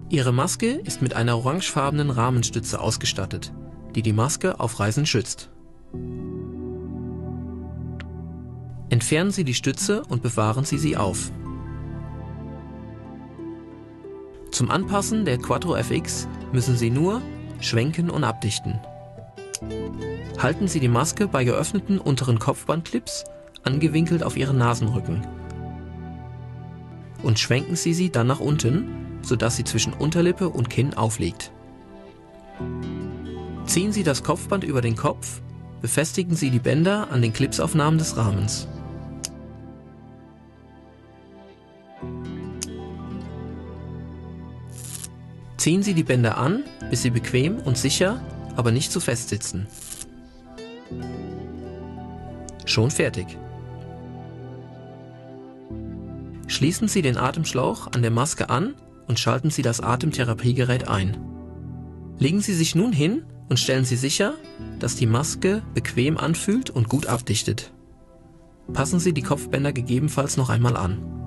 Ihre Maske ist mit einer orangefarbenen Rahmenstütze ausgestattet, die die Maske auf Reisen schützt. Entfernen Sie die Stütze und bewahren Sie sie auf. Zum Anpassen der Quattro FX müssen Sie nur schwenken und abdichten. Halten Sie die Maske bei geöffneten unteren Kopfbandclips angewinkelt auf Ihren Nasenrücken und schwenken Sie sie dann nach unten, sodass sie zwischen Unterlippe und Kinn aufliegt. Ziehen Sie das Kopfband über den Kopf, befestigen Sie die Bänder an den Clipsaufnahmen des Rahmens. Ziehen Sie die Bänder an, bis sie bequem und sicher, aber nicht zu fest sitzen. Schon fertig. Schließen Sie den Atemschlauch an der Maske an und schalten Sie das Atemtherapiegerät ein. Legen Sie sich nun hin und stellen Sie sicher, dass die Maske bequem anfühlt und gut abdichtet. Passen Sie die Kopfbänder gegebenenfalls noch einmal an.